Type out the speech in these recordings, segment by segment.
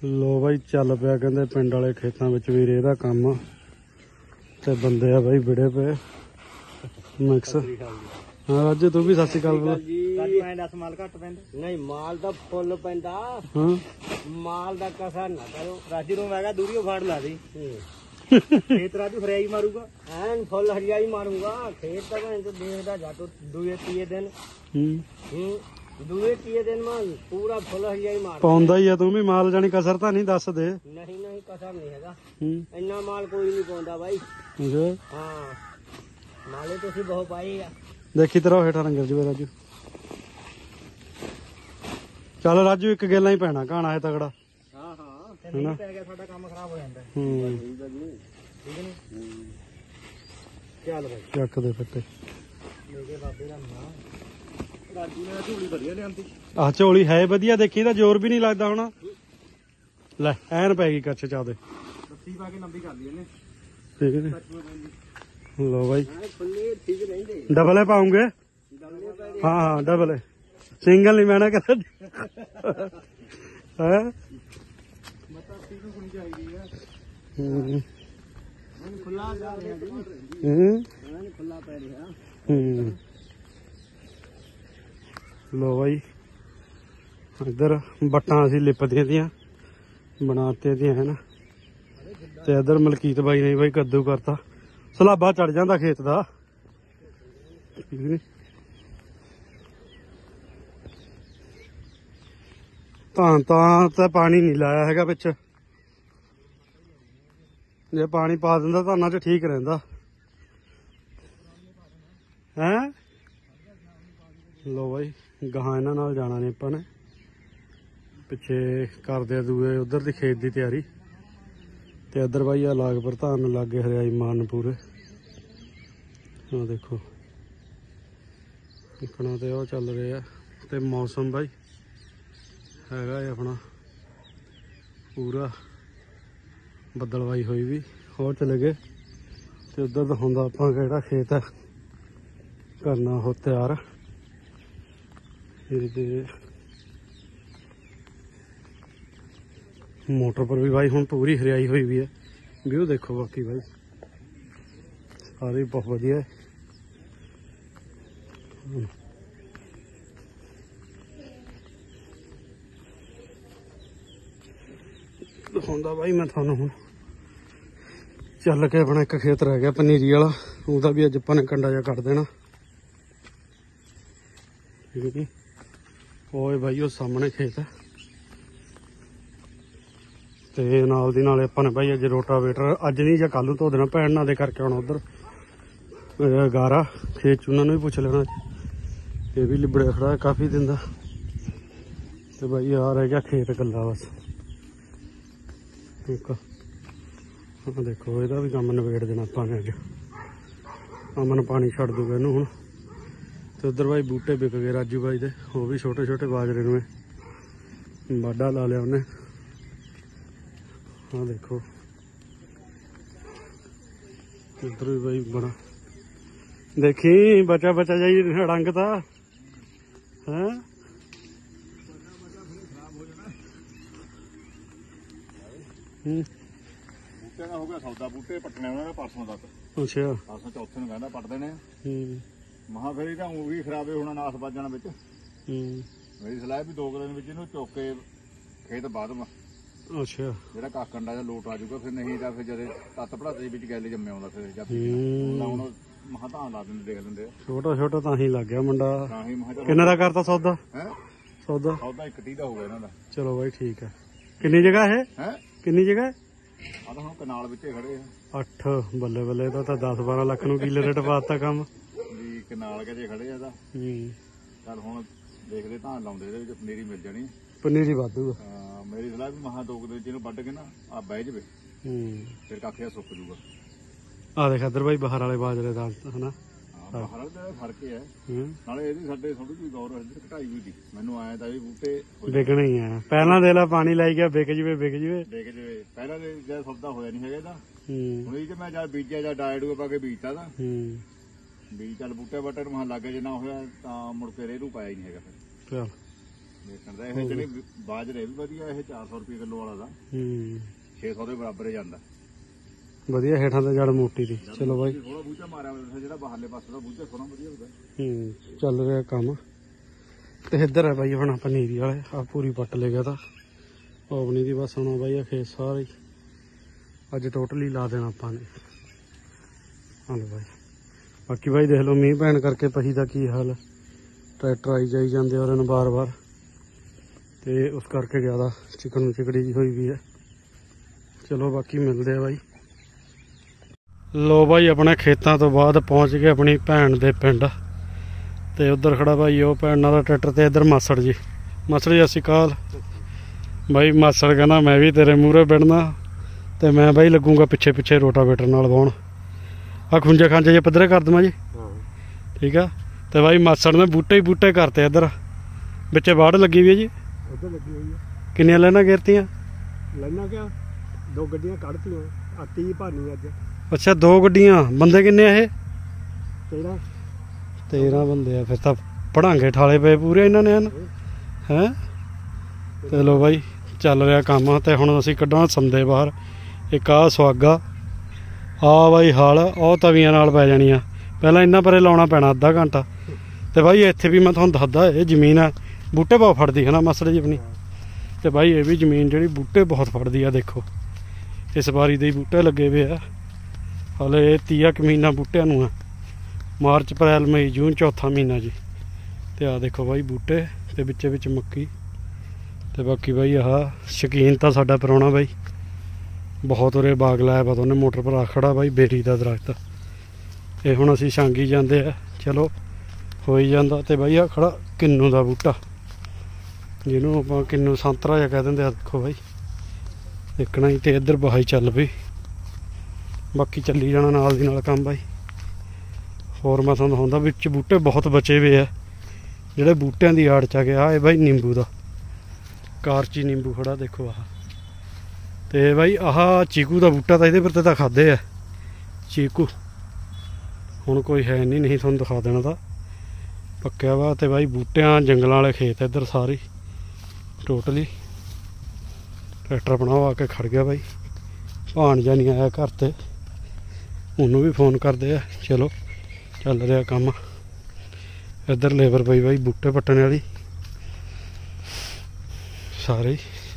ਲੋ ਬਾਈ ਚੱਲ ਪਿਆ ਕਹਿੰਦੇ ਪਿੰਡ ਵਾਲੇ ਖੇਤਾਂ ਵਿੱਚ ਵੀ ਰੇਹ ਦਾ ਕੰਮ ਤੇ ਬੰਦੇ ਆ ਬਾਈ ਵਿੜੇ ਪਏ ਮਿਕਸ। ਹਾਂ ਰਾਜੂ ਤੂੰ ਵੀ ਸਤਿ ਸ਼੍ਰੀ ਅਕਾਲ ਬੋਲ। ਰਾਜੂ ਐਂ ਦੱਸ ਮਾਲ ਘੱਟ ਪੈਂਦਾ? ਨਹੀਂ ਮਾਲ ਤਾਂ ਫੁੱਲ ਪੈਂਦਾ। ਹਾਂ ਮਾਲ ਦਾ ਕਸਰ ਨਾ ਕਰੋ। ਰਾਜੂ ਨੂੰ ਮੈਂ ਕਿਹਾ ਦੂਰੀਓ ਫਾੜ ਲਾ ਦੀ ਖੇਤ ਰਾਜੂ ਹਰਿਆਈ ਮਾਰੂਗਾ ਐਨ ਫੁੱਲ ਹਰਿਆਈ ਮਾਰੂਗਾ। ਖੇਤ ਤਾਂ ਮੈਂ ਦੇਖਦਾ ਜਾ ਤੋ ਦੂਏ ਤੀਏ ਦਿਨ ਦੂਏ ਤੀਏ ਦਿਨ ਮੈਂ ਪੂਰਾ ਫੁੱਲ ਹਰਿਆਈ ਮਾਰ ਪਾਉਂਦਾ ਹੀ ਆ ਤੂੰ ਵੀ ਮਾਲ ਜਾਣੀ ਕਸਰ ਤਾਂ ਨਹੀਂ ਦੱਸ ਦੇ। ਨਹੀਂ ਕਸਰ ਨਹੀਂ ਹੈਗਾ ਇੰਨਾ ਮਾਲ ਕੋਈ ਨਹੀਂ ਪਾਉਂਦਾ ਬਾਈ। ਹਾਂ ਮਾਲੇ ਤੁਸੀਂ ਬਹੁਤ ਪਾਈ ਆ। ਦੇਖੀ ਤੇਰਾ ਹੇਠਾਂ ਰੰਗਰ ਜਵੇ ਰਾਜੂ। ਚੱਲ ਰਾਜੂ ਇੱਕ ਗੇਲਾ ਹੀ ਪੈਣਾ ਕਹਾਣਾ ਹੈ ਤਗੜਾ। ਹਾਂ ਤੇ ਨਹੀਂ ਪੈ ਗਿਆ ਸਾਡਾ ਕੰਮ ਖਰਾਬ ਹੋ ਜਾਂਦਾ। ਠੀਕ ਹੈ ਨੀ ਚੱਲ ਬਾਈ ਚੱਕ ਦੇ ਫੱਟੇ ਮੇਰੇ ਬਾਬੇ ਦਾ ਨਾਂ ਰਾਜੂ ਨੇ ਝੋਲੀ ਵਧੀਆ ਲਿਆਂਦੀ। ਆਹ ਝੋਲੀ ਹੈ ਵਧੀਆ ਦੇਖੀ ਤਾਂ ਜ਼ੋਰ ਵੀ ਨਹੀਂ ਲੱਗਦਾ ਹੁਣ। ਲੈ ਐਨ ਪੈ ਗਈ ਕੱਛ ਚਾਦੇ ਸੱਤੀ ਪਾ ਕੇ ਲੰਬੀ ਕਰ ਲਈ ਇਹਨੇ। ਠੀਕ ਹੈ ਲੋ ਬਾਈ ਫੁੱਲੇ ਠੀਕ ਰਹਿੰਦੇ। ਡਬਲ ਹੈ ਪਾਉਂਗੇ। ਹਾਂ ਡਬਲ ਹੈ ਸਿੰਗਲ ਨਹੀਂ ਮੈਣਾ ਕਰ ਹੈ ਮਤਾ ਤੀਨੂੰ ਕੋਣੀ ਚਾਹੀਦੀ ਆ। ਖੁੱਲਾ ਜਾ ਰਿਹਾ ਜੀ ਖੁੱਲਾ ਪੈ ਰਿਹਾ। ਲੋ ਬਾਈ ਇੱਧਰ ਬੱਟਾਂ ਅਸੀਂ ਲਿਪਦੀਆਂ ਦੀਆਂ ਬਣਾਤੇ ਦੀਆਂ ਹੈ ਨਾ। ਤੇ ਇੱਧਰ ਮਲਕੀਤ ਬਾਈ ਨੇ ਬਾਈ ਕੱਦੂ ਕਰਤਾ ਸਲਾਬਾ ਚੜ ਜਾਂਦਾ ਖੇਤ ਦਾ। ਤਾਂ ਪਾਣੀ ਨਹੀਂ ਲਾਇਆ ਹੈਗਾ ਵਿੱਚ। ਜੇ ਪਾਣੀ ਪਾ ਦਿੰਦਾ ਧਾਨਾਂ ਚ ਠੀਕ ਰਹਿੰਦਾ ਹੈ। ਲੋ ਬਾਈ ਗਾਹਾਂ ਇਹਨਾਂ ਨਾਲ ਜਾਣਾ ਨੇ ਆਪਾਂ ਨੇ ਪਿੱਛੇ ਕਰਦੇ ਆ ਦੂਏ ਉਧਰ ਦੀ ਖੇਤ ਦੀ ਤਿਆਰੀ। ਤੇ ਇੱਧਰ ਬਾਈ ਆ ਲਾਗ ਪ੍ਰਧਾਨ ਲਾਗੇ ਹਰਿਆਈ ਮਾਰਨ ਪੂਰੇ। ਆ ਦੇਖੋ ਦੇਖਣਾ ਤੇ ਉਹ ਚੱਲ ਰਹੇ ਆ। ਤੇ ਮੌਸਮ ਬਾਈ ਹੈਗਾ ਹੈ ਆਪਣਾ ਪੂਰਾ ਬੱਦਲਵਾਈ ਹੋਈ ਵੀ। ਹੋਰ ਚਲੇ ਗਏ ਤੇ ਉਧਰ ਤਾਂ ਹੁੰਦਾ ਆਪਾਂ ਕਿਹੜਾ ਖੇਤ ਹੈ ਕਰਨਾ ਉਹ ਤਿਆਰ। मोटर पर भी भाई हुण पूरी हरियाई हुई भी है। व्यू देखो बाकी भाई सारे बहुत वधिया है। दिखाउंदा भाई मैं थानू हुण चल के अपना एक खेत रह गया पनीरी वाला ਉਹਦਾ भी अज ਆਪਾਂ ने कंडा जा कट देना। ठीक है ओए भाई वो सामने खेत है ਤੇ ਨਾਲ ਦੀ ਨਾਲੇ ਆਪਾਂ ਨੇ ਭਾਈ ਅੱਜ ਰੋਟਾਵੇਟਰ ਅੱਜ ਨਹੀਂ ਜਾਂ ਕੱਲ ਨੂੰ ਧੋ ਦੇਣਾ। ਭੈਣ ਨਾਲ ਦੇ ਕਰਕੇ ਆਉਣਾ ਉਧਰ ਗਾਰਾ ਖੇਤ ਚ ਉਹਨਾਂ ਨੂੰ ਵੀ ਪੁੱਛ ਲੈਣਾ। ਇਹ ਵੀ ਲਿਬੜਿਆ ਖੜਾ ਕਾਫੀ ਦਿਨ ਦਾ। ਤੇ ਭਾਈ ਆ ਰਹਿ ਗਿਆ ਖੇਤ ਇਕੱਲਾ ਬਸ। ਠੀਕ ਆ ਦੇਖੋ ਇਹਦਾ ਵੀ ਕੰਮ ਨਿਬੇੜ ਦੇਣਾ ਆਪਾਂ ਨੇ ਅੱਜ। ਅਮਨ ਪਾਣੀ ਛੱਡ ਦੂਗਾ ਇਹਨੂੰ ਹੁਣ। ਤੇ ਉਧਰ ਭਾਈ ਬੂਟੇ ਵਿਕ ਗਏ ਰਾਜੂ ਭਾਈ ਦੇ। ਉਹ ਵੀ ਛੋਟੇ ਛੋਟੇ ਬਾਜਰੇ ਨੂੰ ਵਾਢਾ ਲਾ ਲਿਆ ਉਹਨੇ। हाँ देखो इधर भी भाई बड़ा देखी बचा बचा जाइए रंग था है। बूटे का हो गया सौदा। बूटे पटने उन्होंने परसों तक। अच्छा परसों चौथे ਨੂੰ ਕਹਿੰਦਾ ਪੱਟ ਦੇਣੇ। ਮਹਾ ਫਿਰ ਇਹਦਾ ਉਹ ਵੀ ਖਰਾਬੇ ਹੋਣਾ ਨਾਸ ਵੱਜ ਜਾਣਾ ਵਿੱਚ। ਮੇਰੀ ਸਲਾਹ ਵੀ 2 ਦਿਨ ਵਿੱਚ ਇਹਨੂੰ ਚੁੱਕ ਕੇ ਖੇਤ ਬਾਦਮ अच्छा ਜਿਹੜਾ ਕਾਕੰਡਾ ਜਾਂ ਲੋਟ ਆ ਜਾਊਗਾ। ਫਿਰ ਨਹੀਂ ਤਾਂ ਫਿਰ ਜਦੇ ਤੱਤ ਪੜਾਤੇ ਵਿੱਚ ਗੈਲੇ ਜੰਮਿਆ ਆਉਂਦਾ। ਫਿਰ ਜਦ ਹੁਣ ਮਹਾ ਤਾਂ ਲਾ ਦਿੰਦੇ ਦੇਖ ਲੈਂਦੇ ਛੋਟਾ ਛੋਟਾ ਤਾਂ ਹੀ ਲੱਗ ਗਿਆ ਮੁੰਡਾ। ਤਾਂ ਹੀ ਮਹਾ ਕਿੰਨੇ ਦਾ ਕਰਤਾ ਸੌਦਾ? ਹੈ ਸੌਦਾ 130 ਦਾ ਹੋਊਗਾ ਇਹਨਾਂ ਦਾ। ਚਲੋ ਬਾਈ ਠੀਕ ਹੈ। ਕਿੰਨੀ ਜਗ੍ਹਾ ਹੈ ਕਿੰਨੀ ਜਗ੍ਹਾ ਹੈ? ਆ ਤਾਂ ਹੁਣ ਕਨਾਲ ਵਿੱਚੇ ਖੜੇ ਆ 8 ਬੱਲੇ ਬੱਲੇ ਦਾ ਤਾਂ 10-12 ਲੱਖ ਨੂੰ ਕਿੱਲੇ ਰੇਟ ਪਾਤਾ ਕੰਮ ਵੀ ਕਨਾਲ ਕੇ ਜੇ ਖੜੇ ਆ ਤਾਂ। ਚੱਲ ਹੁਣ ਦੇਖਦੇ ਧਾਨ ਲਾਉਂਦੇ ਇਹਦੇ ਵਿੱਚ ਪਨੀਰੀ ਮਿਲ ਜਾਣੀ। ਪਨੀਰੀ ਵਾਧੂ। ਮੇਰੀ ਸਲਾਹ ਵੀ ਮਹਾ 2 ਦਿਨ ਜਿਹਨੂੰ ਵੱਢ ਕੇ ਨਾ ਆ ਬਹਿ ਜਵੇ ਫਿਰ ਕਾਖਿਆ ਸੁੱਕ ਜੂਗਾ। ਆ ਦੇਖ ਇੱਧਰ ਬਾਈ ਬਾਹਰ ਵਾਲੇ ਬਾਜਰੇ ਦਾ ਹਨਾ ਬਾਹਰ ਦਾ ਫਰਕ ਹੈ। ਨਾਲੇ ਇਹਦੀ ਸਾਡੇ ਥੋੜੀ ਜਿਹੀ ਗੌਰ ਇੱਧਰ ਘਟਾਈ ਹੋਈ ਸੀ। ਮੈਨੂੰ ਆਇਆ ਤਾਂ ਵੀ ਬੂਟੇ ਵਿਕਣੇ ਹੀ ਆ। ਪਹਿਲਾਂ ਦੇ ਲਾ ਪਾਣੀ ਲਾਈ ਗਿਆ ਵਿਕ ਜਵੇ ਵਿਕ ਜਵੇ। ਪਹਿਲਾਂ ਦੇ ਜਦ ਸੌਦਾ ਹੋਇਆ ਨਹੀਂ ਹੈਗਾ ਇਹਦਾ। ਹੁਣ ਇਹ ਚ ਮੈਂ ਜਦ ਬੀਜਿਆ ਜਾਂ ਡਾਇਡੂ ਪਾ ਕੇ ਬੀਜਤਾ ਤਾਂ ਵੀ ਚੱਲ ਬੂਟੇ ਬਾਟੇ ਨੂੰ ਮਹਾ ਲੱਗ ਜੇ ਨਾ ਹੋਇਆ ਤਾਂ ਮੁੜ ਕੇ ਰੇਰੂ ਪਾਇਆ ਹੀ ਨਹੀਂ ਹੈਗਾ। ਫਿਰ ਵੇਚਣ ਦਾ ਇਹ ਜਿਹੜੀ ਬਾਜਰੇ ਵੀ ਵਧੀਆ, ਇਹ 400 ਰੁਪਏ ਕਿਲੋ ਵਾਲਾ ਦਾ 600 ਦੇ ਬਰਾਬਰ ਹੀ ਜਾਂਦਾ। ਵਧੀਆ ਹੇਠਾਂ ਤੇ ਜੜ ਮੋਟੀ ਦੀ। ਚਲੋ ਬਾਈ ਥੋੜਾ ਬੂਝਾ ਮਾਰਿਆ ਹੋਇਆ ਜਿਹੜਾ ਬਾਹਰਲੇ ਪਾਸੇ ਦਾ ਬੂਝਾ ਸੋਨਾ ਵਧੀਆ ਹੁੰਦਾ। ਚੱਲ ਰਿਹਾ ਕੰਮ। ਤੇ ਇੱਧਰ ਹੈ ਬਾਈ ਆਪਣਾ ਪਨੀਰੀ ਵਾਲੇ, ਆ ਪੂਰੀ ਪੱਟ ਲੈ ਗਿਆ ਤਾਂ ਪੌਣੀ ਦੀ। ਬਸ ਹੁਣ ਬਾਈ ਆ ਖੇਤ ਸਾਰੇ ਅੱਜ ਟੋਟਲੀ ਲਾ ਦੇਣਾ ਆਪਾਂ ਨੇ। ਹਾਂ ਬਾਈ ਬਾਕੀ ਬਾਈ ਦੇਖ ਲਓ ਮੀਂਹ ਪੈਣ ਕਰਕੇ ਪਹੀ ਦਾ ਕੀ ਹਾਲ, ਟਰੈਕਟਰ ਆਈ ਜਾਈ ਜਾਂਦੇ ਔਰ ਇਹਨੂੰ ਬਾਰ-ਬਾਰ, ਤੇ ਉਸ ਕਰਕੇ ਜ਼ਿਆਦਾ ਚਿਕਨ ਨੂੰ ਚਿਕੜੀ ਜੀ ਹੋਈ ਵੀ ਹੈ। ਚਲੋ ਬਾਕੀ ਮਿਲਦੇ ਆ ਬਾਈ। ਲੋ ਬਾਈ ਆਪਣੇ ਖੇਤਾਂ ਤੋਂ ਬਾਅਦ ਪਹੁੰਚ ਗਏ ਆਪਣੀ ਭੈਣ ਦੇ ਪਿੰਡ, ਤੇ ਉਧਰ ਖੜਾ ਬਾਈ ਉਹ ਭੈਣ ਨਾਲ ਦਾ ਟਰੈਕਟਰ, ਤੇ ਇੱਧਰ ਮਾਸੜ ਜੀ। ਮਾਸੜ ਜੀ ਸਤਿ ਸ਼੍ਰੀ ਅਕਾਲ। ਬਾਈ ਮਾਸੜ ਕਹਿੰਦਾ ਮੈਂ ਵੀ ਤੇਰੇ ਮੂਹਰੇ ਬੈਠਣਾ, ਤੇ ਮੈਂ ਬਾਈ ਲੱਗੂਗਾ ਪਿੱਛੇ ਪਿੱਛੇ ਰੋਟਾਵੇਟਰ ਨਾਲ ਵਾਹੁਣ। ਆ ਖੁੰਝੇ ਖਾਂਜੇ ਜੇ ਪੱਧਰੇ ਕਰ ਦੇਵਾਂ ਜੀ, ਠੀਕ ਆ। ਤੇ ਬਾਈ ਮਾਸੜ ਨੇ ਬੂਟੇ ਹੀ ਬੂਟੇ ਕਰਤੇ ਇੱਧਰ, ਵਿੱਚੇ ਵਾੜ ਲੱਗੀ ਵੀ ਹੈ ਜੀ। ਉੱਧਰ ਲੱਗੀ ਹੋਈ ਹੈ। ਕਿੰਨੀਆਂ ਲਾਈਨਾਂ ਗੇਰਤੀਆਂ? ਲੈਣਾ ਕਿਆ 2 ਗੱਡੀਆਂ ਕੱਢਤੀਆਂ, 30 ਭਾਨੀ ਅੱਜ। ਅੱਛਾ 2 ਗੱਡੀਆਂ। ਬੰਦੇ ਕਿੰਨੇ ਆ ਇਹ? 13 ਬੰਦੇ ਆ। ਫਿਰ ਤਾਂ ਪੜਾਂਗੇ ਠਾਲੇ ਪਏ ਪੂਰੇ ਇਹਨਾਂ ਨੇ ਹਨ ਹੈ। ਚਲੋ ਬਾਈ ਚੱਲ ਰਿਹਾ ਕੰਮ। ਤੇ ਹੁਣ ਅਸੀਂ ਕੱਢਾਂ ਸੰਦੇ ਬਾਹਰ। ਇੱਕ ਆਹ ਸੁਹਾਗਾ, ਆ ਬਾਈ ਹਲ, ਉਹ ਤਵੀਆਂ ਨਾਲ ਪੈ ਜਾਣੀਆਂ। ਪਹਿਲਾਂ ਇਹਨਾਂ ਪਰੇ ਲਾਉਣਾ ਪੈਣਾ ਅੱਧਾ ਘੰਟਾ। ਤੇ ਬਾਈ ਇੱਥੇ ਵੀ ਮੈਂ ਤੁਹਾਨੂੰ ਦੱਸਦਾ, ਇਹ ਜ਼ਮੀਨ ਆ ਬੂਟੇ ਬਹੁਤ ਫੜਦੀ ਹੈ ਨਾ ਮਾਸੜ ਜੀ ਆਪਣੀ। ਤੇ ਬਾਈ ਇਹ ਵੀ ਜ਼ਮੀਨ ਜਿਹੜੀ ਬੂਟੇ ਬਹੁਤ ਫੜਦੀ ਆ। ਦੇਖੋ ਇਸ ਵਾਰੀ ਦੇ ਬੂਟੇ ਲੱਗੇ ਵੇ ਆ, ਹਲੇ 30 ਕੁ ਮਹੀਨਾ ਬੂਟਿਆਂ ਨੂੰ ਆ। ਮਾਰਚ ਅਪ੍ਰੈਲ ਮਈ ਜੂਨ ਚੌਥਾ ਮਹੀਨਾ ਜੀ। ਤੇ ਆ ਦੇਖੋ ਬਾਈ ਬੂਟੇ, ਤੇ ਵਿੱਚੇ ਵਿੱਚ ਮੱਕੀ। ਤੇ ਬਾਕੀ ਬਾਈ ਆਹ ਸ਼ੌਕੀਨ ਤਾਂ ਸਾਡਾ ਪ੍ਰਾਹੁਣਾ ਬਾਈ ਬਹੁਤ ਉਰੇ ਬਾਗ ਲਾਇਆ ਵਾ, ਉਹਨੇ ਮੋਟਰ ਪਰ ਆ ਖੜਾ ਬਾਈ ਬੇਰੀ ਦਾ ਦਰਖਤ। ਇਹ ਹੁਣ ਅਸੀਂ ਛਾਂਗੀ ਜਾਂਦੇ ਆ, ਚਲੋ ਹੋ ਹੀ ਜਾਂਦਾ। ਤੇ ਬਾਈ ਆ ਖੜਾ ਕਿੰਨੂ ਦਾ ਬੂਟਾ, ਜਿਹਨੂੰ ਆਪਾਂ ਕਿੰਨੂ ਸੰਤਰਾ ਜਿਹਾ ਕਹਿ ਦਿੰਦੇ ਆ। ਦੇਖੋ ਬਾਈ ਦੇਖਣਾ ਹੀ। ਤੇ ਇੱਧਰ ਬਹਾਈ ਚੱਲ ਪਈ, ਬਾਕੀ ਚੱਲੀ ਜਾਣਾ ਨਾਲ ਦੀ ਨਾਲ ਕੰਮ ਬਾਈ। ਹੋਰ ਮੈਂ ਤੁਹਾਨੂੰ ਹੁੰਦਾ ਵਿੱਚ ਬੂਟੇ ਬਹੁਤ ਬਚੇ ਵੇ ਆ, ਜਿਹੜੇ ਬੂਟਿਆਂ ਦੀ ਆੜ 'ਚ ਆ ਗਿਆ। ਇਹ ਬਾਈ ਨਿੰਬੂ ਦਾ ਕਾਰਚੀ ਨਿੰਬੂ ਖੜਾ ਦੇਖੋ ਆਹ। ਤੇ ਬਾਈ ਆਹ ਚੀਕੂ ਦਾ ਬੂਟਾ ਤਾਂ ਇਹਦੇ ਪਰ ਤਾਂ ਖਾਦੇ ਆ ਚੀਕੂ, ਹੁਣ ਕੋਈ ਹੈ ਨਹੀਂ ਤੁਹਾਨੂੰ ਦਿਖਾ ਦੇਣਾ ਤਾਂ ਪੱਕਿਆ ਵਾ। ਤੇ ਬਾਈ ਬੂਟਿਆਂ ਜੰਗਲਾਂ ਵਾਲੇ ਖੇਤ ਇੱਧਰ ਸਾਰੇ ਟੋਟਲੀ। ਟਰੈਕਟਰ ਬਣਾਓ ਆ ਕੇ ਖੜ ਗਿਆ ਬਾਈ। ਭਾਣਜਾ ਨਹੀਂ ਆਇਆ ਘਰ, ਤੇ ਉਹਨੂੰ ਵੀ ਫੋਨ ਕਰਦੇ ਆ। ਚਲੋ ਚੱਲ ਰਿਹਾ ਕੰਮ। ਇੱਧਰ ਲੇਬਰ ਪਈ ਬਾਈ ਬੂਟੇ ਪੱਟਣ ਵਾਲੀ ਸਾਰੇ।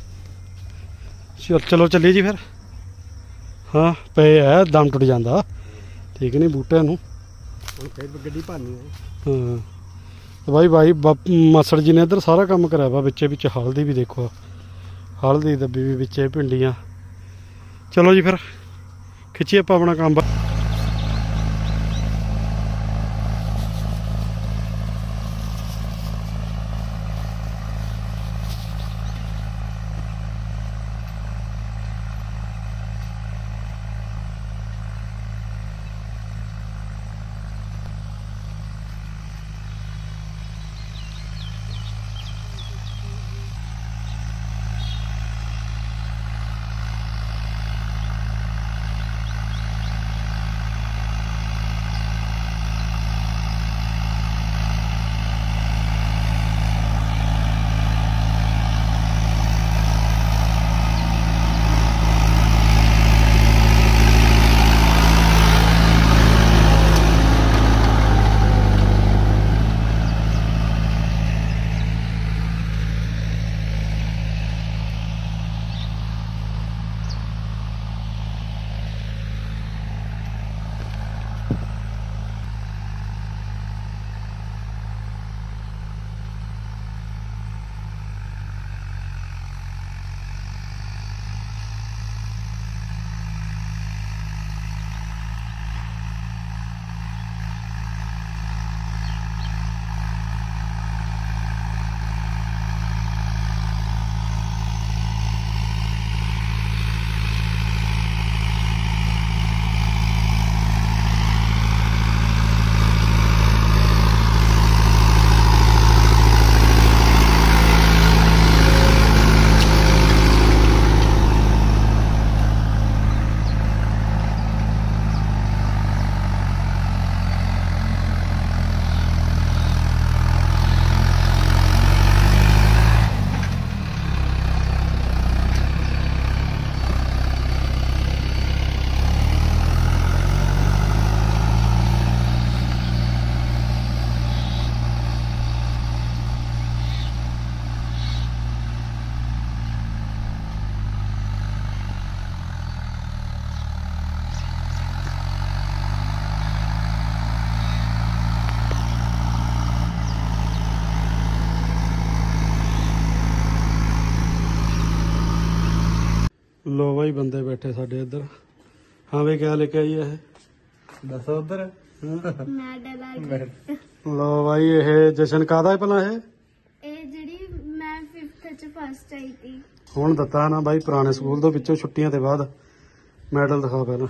ਚਲੋ ਚੱਲੀਏ ਜੀ ਫਿਰ। ਹਾਂ ਪਏ ਆ, ਦਮ ਟੁੱਟ ਜਾਂਦਾ ਠੀਕ ਨਹੀਂ ਬੂਟਿਆਂ ਨੂੰ। ਹੁਣ ਫਿਰ ਗੱਡੀ ਭਾਨੀ ਹੈ। ਹਾਂ ਤੇ ਬਾਈ ਮਾਸੜ ਜੀ ਨੇ ਇੱਧਰ ਸਾਰਾ ਕੰਮ ਕਰਾਇਆ ਵਾ। ਵਿੱਚੇ ਵਿੱਚ ਹਲਦੀ ਵੀ ਦੇਖੋ, ਹਲਦੀ ਦੱਬੀ ਵੀ ਵਿੱਚੇ, ਭਿੰਡੀਆਂ। ਚਲੋ ਜੀ ਫਿਰ ਖਿੱਚੀਏ ਆਪਾਂ ਆਪਣਾ ਕੰਮ। ਲੋ ਬਾਈ ਬੰਦੇ ਬੈਠੇ ਸਾਡੇ ਇੱਧਰ। ਹਾਂ ਬਈ ਕਿਆ ਲੈ ਕੇ ਆਈ ਇਹ? ਦੱਸੋ ਉਧਰ ਮੈਡਲ ਆ ਲੋ ਬਾਈ ਇਹ ਜਸ਼ਨ ਕਾਹਦਾ ਹੈ ਭਲਾ ਇਹ? ਇਹ ਜਿਹੜੀ ਮੈਂ 5th ਚ ਫਸਟ ਆਈ ਸੀ। ਹੁਣ ਦਿੱਤਾ ਨਾ ਬਾਈ ਪੁਰਾਣੇ ਸਕੂਲ ਤੋਂ ਵਿੱਚੋਂ ਛੁੱਟੀਆਂ ਤੇ ਬਾਅਦ। ਮੈਡਲ ਦਿਖਾ ਪਹਿਲਾਂ।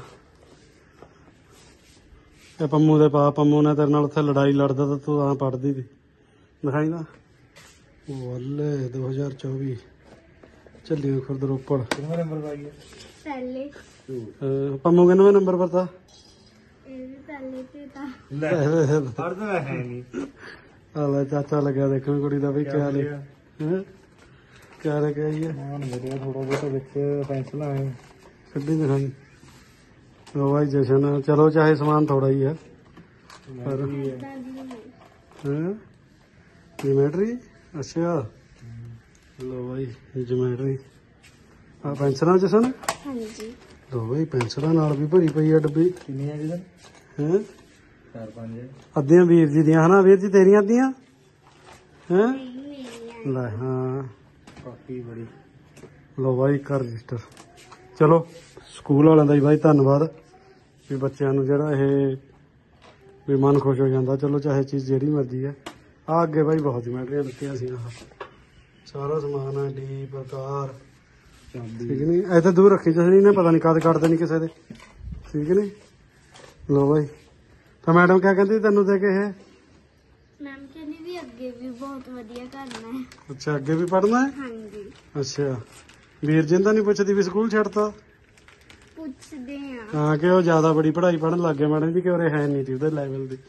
ਇਹ ਪੰਮੂ ਦੇ ਪਾ, ਪੰਮੂ ਨੇ ਤੇਰੇ ਨਾਲ ਉੱਥੇ ਲੜਾਈ ਲੜਦਾ ਤਾਂ ਤੂੰ ਆ ਪੜਦੀ ਸੀ। ਦਿਖਾਈ ਨਾ ਵੱਲੇ 2024 ਚੱਲੀਆਂ ਖੁਰਦ ਰੋਪੜ। ਕਿੰਨੇ ਨੰਬਰ ਪਾਈ ਹੈ? ਪਹਿਲੇ ਪੰਮੂ ਕਿੰਨਵੇਂ ਨੰਬਰ ਪਰ ਤਾਂ? ਇਹ ਵੀ ਪਹਿਲੇ ਤੇ ਤਾਂ ਲੈ ਪੜਦਾ ਹੈ ਨਹੀਂ। ਆਲਾ ਚਾਚਾ ਲੱਗਿਆ ਦੇਖਣ ਕੁੜੀ ਦਾ ਵੀ ਕਿਆ ਲੈ ਕਿਆ ਲੈ ਕੇ ਆਈ ਹੈ? ਮਾਨ ਮੇਰੇ ਥੋੜਾ ਬਹੁਤਾ ਵਿੱਚ ਪੈਨਸਲਾਂ ਹੈ। ਕੱਢੀ ਦਿਖਾਈ। ਲੋ ਬਾਈ ਜਸ਼ਨ, ਚਲੋ ਚਾਹੇ ਸਮਾਨ ਥੋੜਾ ਹੀ ਹੈ ਪਰ ਏਦਾਂ ਦੀ ਨਹੀਂ। ਹਾਂ ਜਿਮੈਟਰੀ। ਅੱਛਾ ਲੋ ਬਾਈ ਜਿਮੈਟਰੀ ਆ ਪੈਨਸਲਾਂ ਜਸ਼ਨ। ਹਾਂਜੀ ਲੋ ਬਾਈ ਪੈਨਸਲਾਂ ਨਾਲ ਵੀ ਭਰੀ ਪਈ ਆ ਡੱਬੀ। ਕਿੰਨੀਆਂ ਜਿਹਦਾ? ਹੈ 4-5 ਅੱਧੀਆਂ ਵੀਰ ਜੀ ਦੀਆਂ ਹਨਾ? ਵੀਰ ਜੀ ਤੇਰੀਆਂ ਅੱਧੀਆਂ ਹੈ? ਨਹੀਂ ਮੇਰੀਆਂ ਲੈ ਹਾਂ ਕਾਫੀ ਬੜੀ। ਲੋ ਬਾਈ ਕਰ ਰਜਿਸਟਰ। ਚਲੋ ਸਕੂਲ ਵਾਲਿਆਂ ਦਾ ਹੀ ਬਾਈ ਧੰਨਵਾਦ ਵੀ ਬੱਚਿਆਂ ਨੂੰ ਜਿਹੜਾ ਇਹ ਵੀ ਮਨ ਖੁਸ਼ ਹੋ ਜਾਂਦਾ। ਚਲੋ ਚਾਹੇ ਚੀਜ਼ ਜਿਹੜੀ ਮਰਜ਼ੀ ਹੈ। ਆ ਅੱਗੇ ਬਾਈ ਬਹੁਤ ਜਿਮੈਟਰੀਆਂ ਦਿੱਤੀਆਂ ਸੀ। ਆਹ ਸਾਰਾ ਸਮਾਨ ਹੈ ਡੀ ਪ੍ਰਕਾਰ। ਠੀਕ ਨਹੀਂ ਇੱਥੇ ਦੂਰ ਰੱਖੀ ਜਸਨੀ ਨੇ, ਪਤਾ ਨਹੀਂ ਕਦ ਕੱਢ ਦੇਣੀ ਕਿਸੇ ਦੇ। ਠੀਕ ਨਹੀਂ। ਲੋ ਬਾਈ ਤਾਂ ਮੈਡਮ ਕਿਆ ਕਹਿੰਦੀ ਤੈਨੂੰ ਦੇ ਕੇ ਇਹ? ਮੈਮ ਕਹਿੰਦੀ ਵੀ ਅੱਗੇ ਵੀ ਬਹੁਤ ਵਧੀਆ ਕਰਨਾ ਹੈ। ਅੱਛਾ ਅੱਗੇ ਵੀ ਪੜ੍ਹਨਾ ਹੈ? ਹਾਂਜੀ ਅੱਛਾ ਵੀਰ ਜੀ ਤਾਂ ਨਹੀਂ ਪੁੱਛਦੀ ਵੀ ਸਕੂਲ ਛੱਡਤਾ? ਪੁੱਛਦੇ ਆ। ਹਾਂ ਕਿ ਉਹ ਜ਼ਿਆਦਾ ਬੜੀ ਪੜ੍ਹਾਈ ਪੜ੍ਹਨ ਲੱਗ ਗਿਆ ਮੈਡਮ ਜੀ ਕਿ ਉਰੇ ਹੈ ਨਹੀਂ ਸੀ ਉਹਦੇ ਲੈਵਲ ਦੀ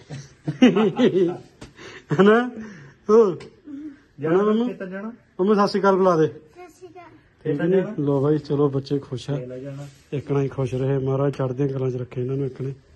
ਹਨਾ? ਉਹ ਜਾਣਾ ਮੰਮੂ? ਖੇਤਾਂ ਜਾਣਾ? ਮੰਮੀ ਸਤਿ ਸ਼੍ਰੀ ਅਕਾਲ ਬੁਲਾ ਦੇ। ਸਤਿ ਸ਼੍ਰੀ ਅਕਾਲ। ਖੇਤਾਂ ਜਾਣਾ? ਲੋ ਬਾਈ ਚਲੋ ਬੱਚੇ ਖੁਸ਼ ਹੈ। ਲੈ ਜਾਣਾ। ਇੱਕਣਾ ਹੀ ਖੁਸ਼ ਰਹੇ ਮਹਾਰਾਜ ਚੜ੍ਹਦੀਆਂ ਕਲਾਂ 'ਚ ਰੱਖੇ ਇਹਨਾਂ ਨੂੰ ਇੱਕਣੇ।